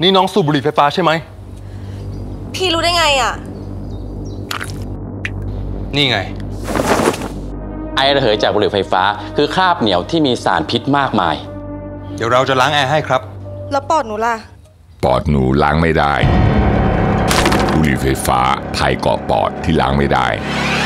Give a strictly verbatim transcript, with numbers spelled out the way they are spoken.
นี่น้องสูบบุหรี่ไฟฟ้าใช่ไหมพี่รู้ได้ไงอ่ะนี่ไงไอระเหยจากบุหรี่ไฟฟ้าคือคราบเหนียวที่มีสารพิษมากมายเดี๋ยวเราจะล้างแอร์ให้ครับแล้วปอดหนูล่ะปอดหนูล้างไม่ได้บุหรี่ไฟฟ้าภัยเกาะปอดที่ล้างไม่ได้